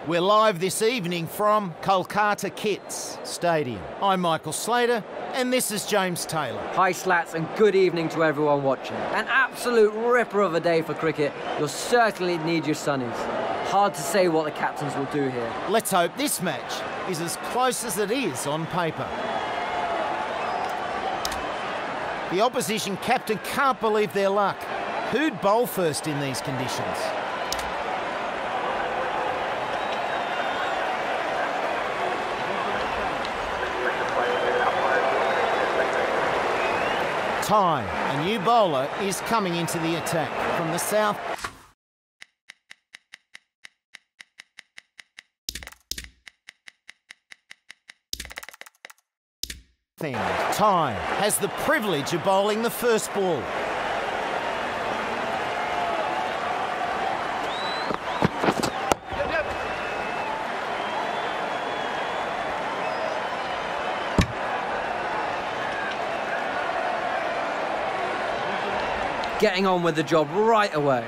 We're live this evening from Kolkata Kits Stadium. I'm Michael Slater, and this is James Taylor. Hi Slats, and good evening to everyone watching. An absolute ripper of a day for cricket. You'll certainly need your sunnies. Hard to say what the captains will do here. Let's hope this match is as close as it is on paper. The opposition captain can't believe their luck. Who'd bowl first in these conditions? Time. A new bowler is coming into the attack from the south. Time has the privilege of bowling the first ball. Getting on with the job right away.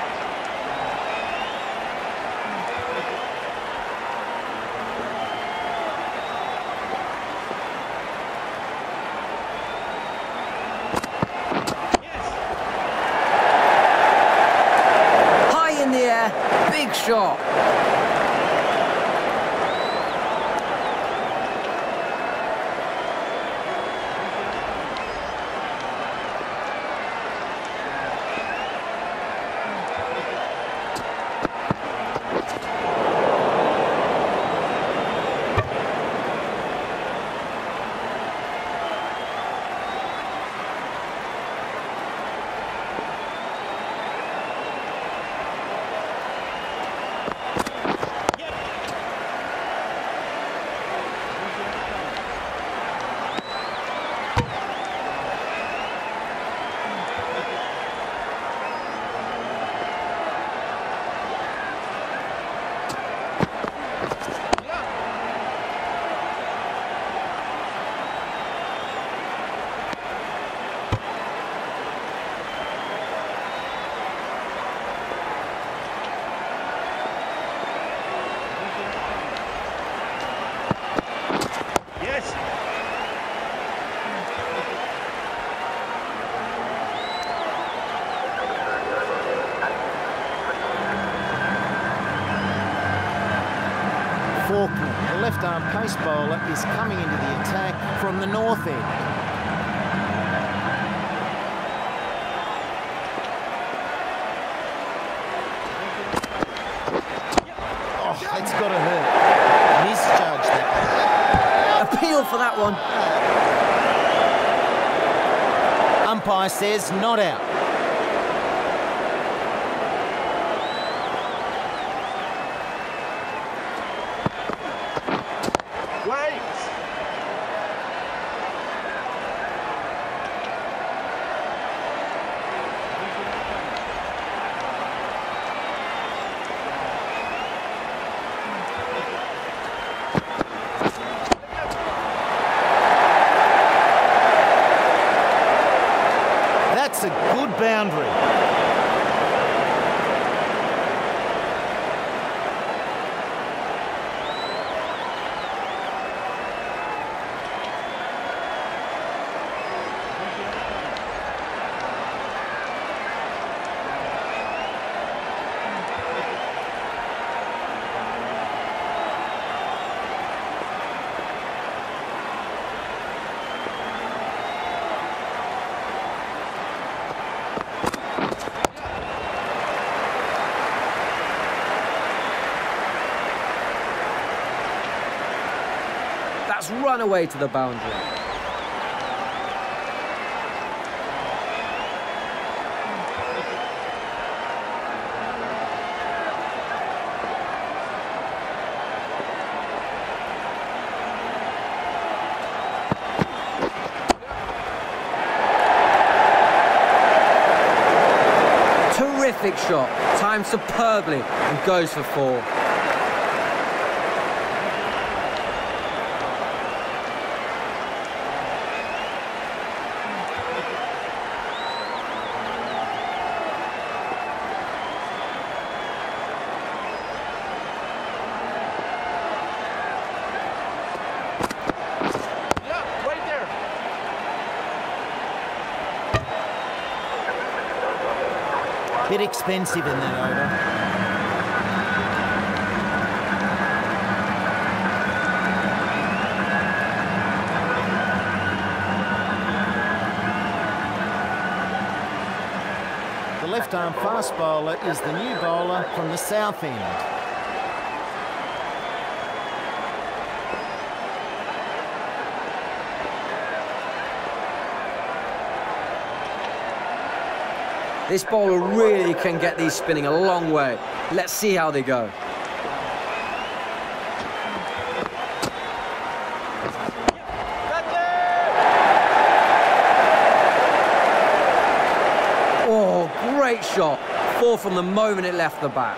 High in the air, big shot. Faulkner, the left-arm pace bowler, is coming into the attack from the north end. Oh, it's got to hurt. Misjudged that. Appeal for that one. Umpire says not out. That's a good boundary. That's run away to the boundary. Terrific shot, timed superbly and goes for 4. Bit expensive in that over. The left-arm fast bowler is the new bowler from the south end. This bowler really can get these spinning a long way. Let's see how they go. Oh, great shot. 4 from the moment it left the bat.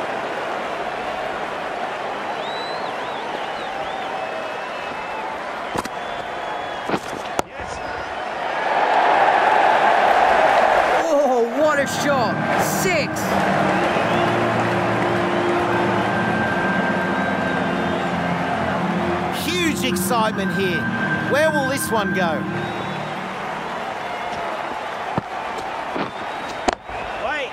What a shot! 6! Huge excitement here. Where will this one go? Wait!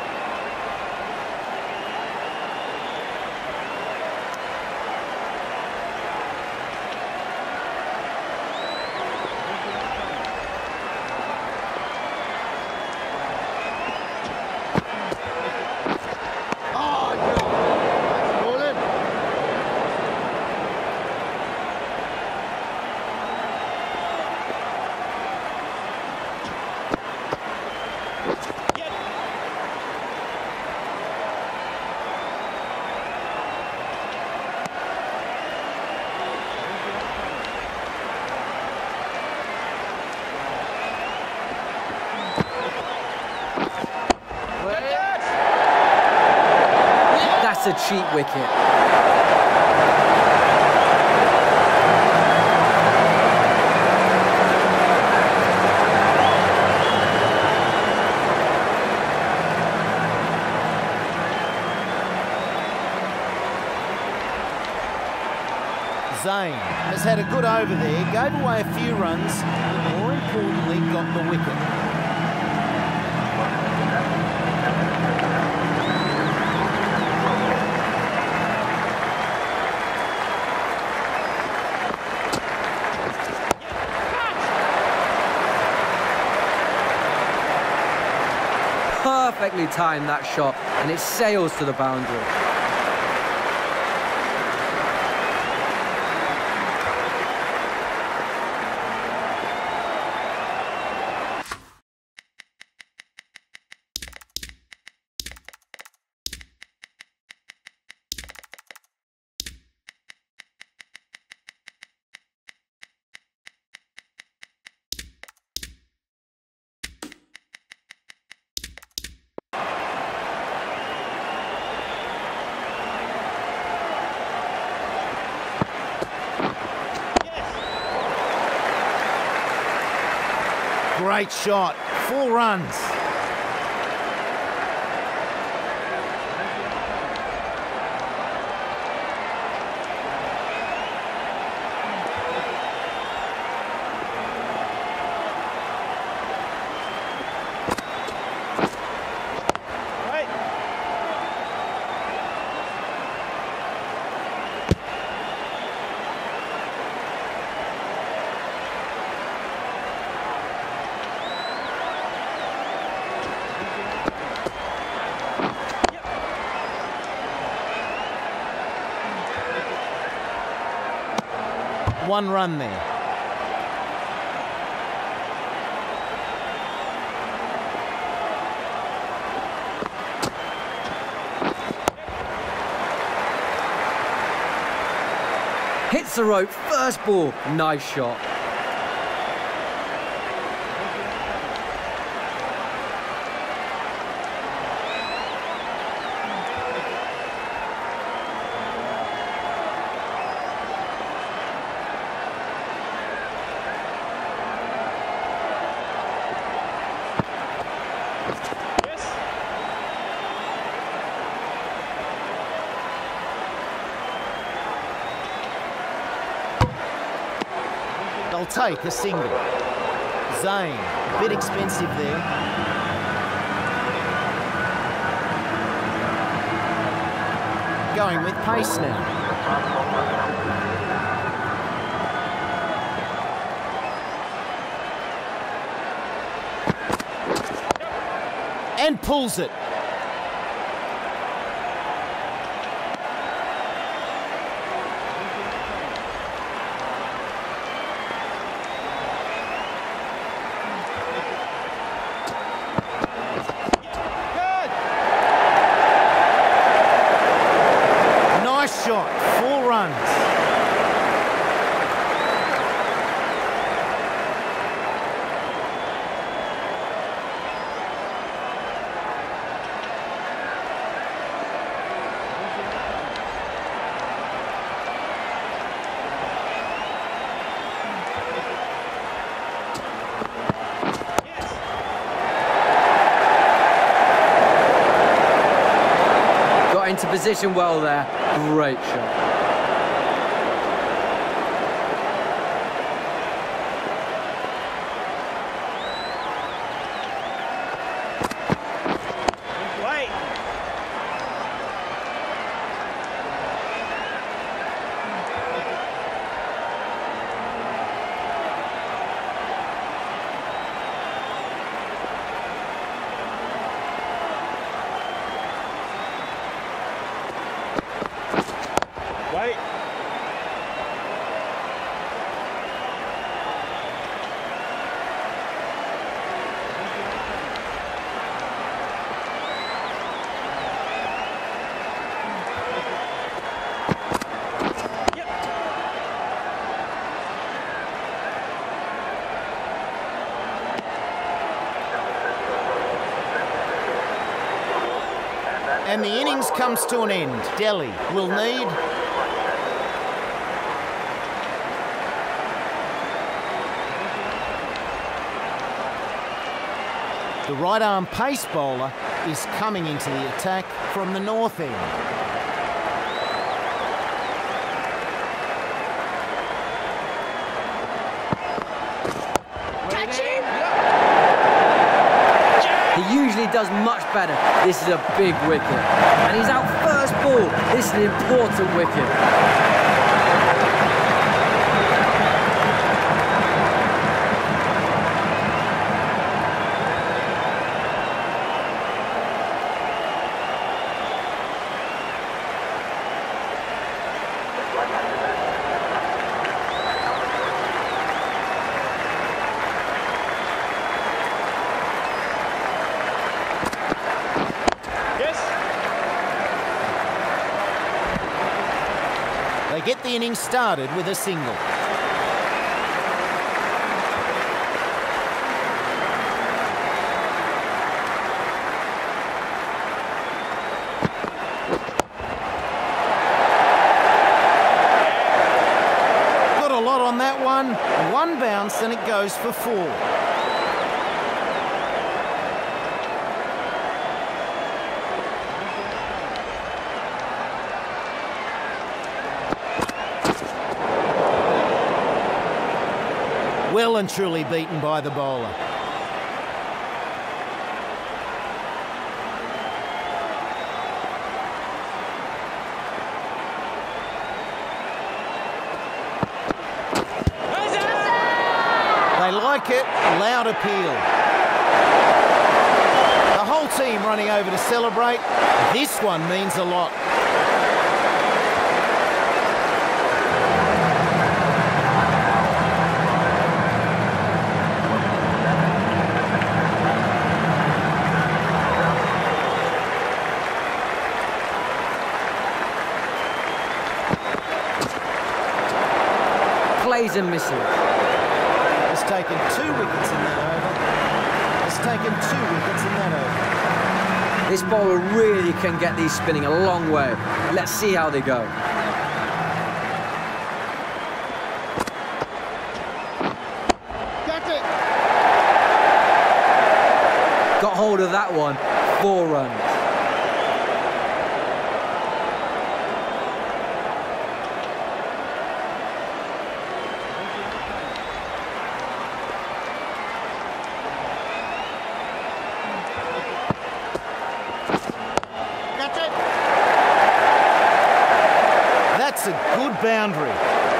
That's a cheap wicket. Zain has had a good over there, gave away a few runs, but more importantly got the wicket. Perfectly timed that shot, and it sails to the boundary. Great shot, 4 runs. One run there. Hits the rope, first ball, nice shot. They'll take a single. Zain, a bit expensive there. going with pace now. And pulls it. Nice shot, 4 runs. Into position well there. Great shot. Wait. Wait. And the innings comes to an end. Delhi will need the right arm pace bowler is coming into the attack from the north end. He usually does much better. This is a big wicket. And he's out first ball. This is an important wicket. They get the innings started with a single. Got a lot on that one. One bounce and it goes for 4. Well and truly beaten by the bowler. They like it, loud appeal. The whole team running over to celebrate. This one means a lot. Plays and misses. Has taken 2 wickets in that over. Has taken 2 wickets in that over. This bowler really can get these spinning a long way. Let's see how they go. That's it. Got hold of that one. 4 runs. boundary.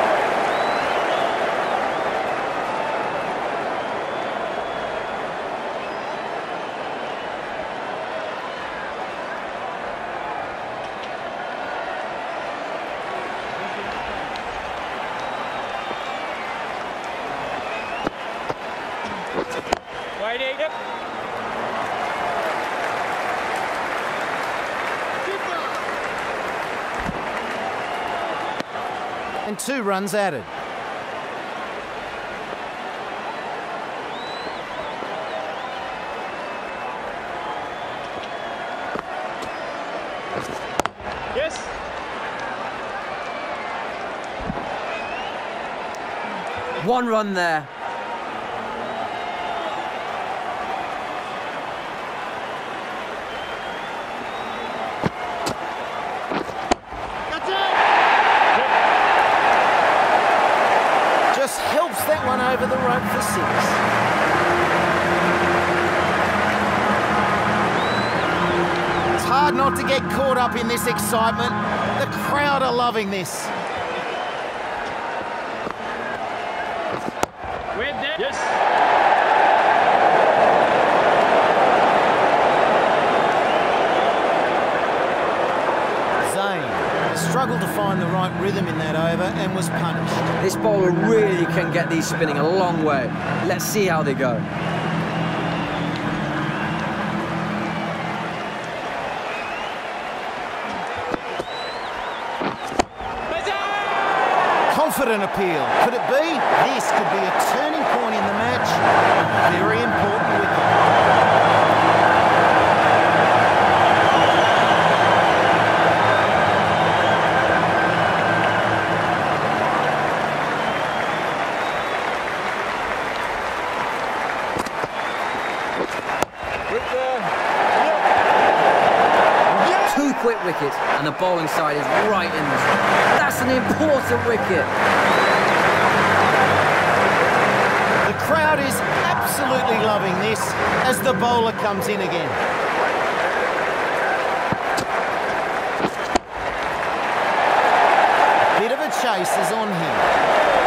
Waiting. Yep. And 2 runs added. Yes. One run there. Just helps that one over the rope for 6. It's hard not to get caught up in this excitement. The crowd are loving this. Wait there. Yes. Struggled to find the right rhythm in that over and was punished. This bowler really can get these spinning a long way. Let's see how they go. Confident appeal. Could it be? This could be a turning point in the match. A very important wicket. Quick wicket, and the bowling side is right in this. That's an important wicket. The crowd is absolutely loving this as the bowler comes in again. Bit of a chase is on him.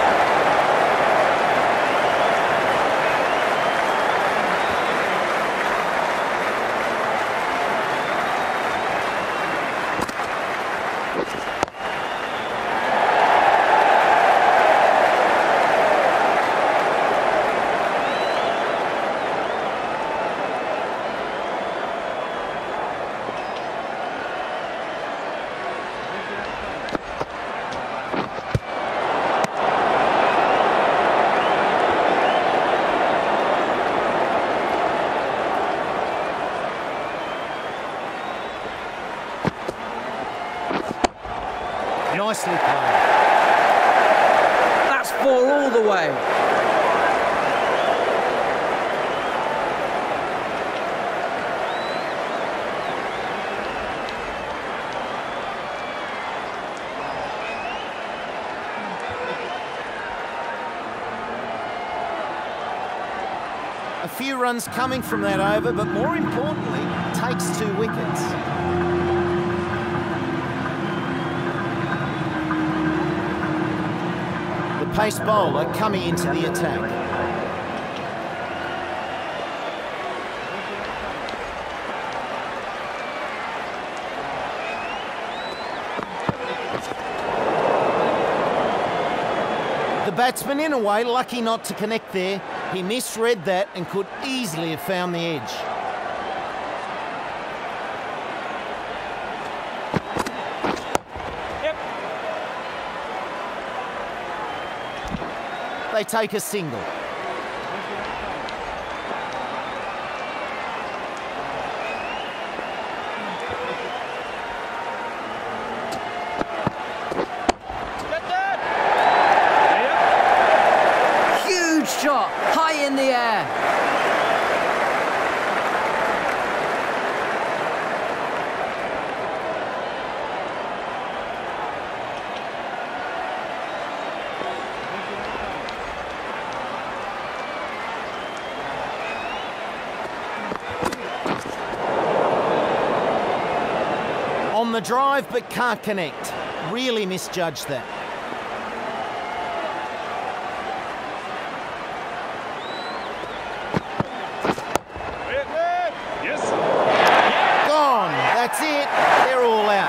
Nicely played. That's 4 all the way. A few runs coming from that over, but more importantly, takes 2 wickets. Pace bowler coming into the attack. The batsman, in a way, lucky not to connect there. He misread that and could easily have found the edge. They take a single. Huge shot, high in the air. On the drive, but can't connect. Really misjudged that. all out.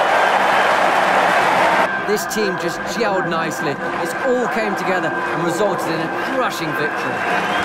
This team just gelled nicely. It all came together and resulted in a crushing victory.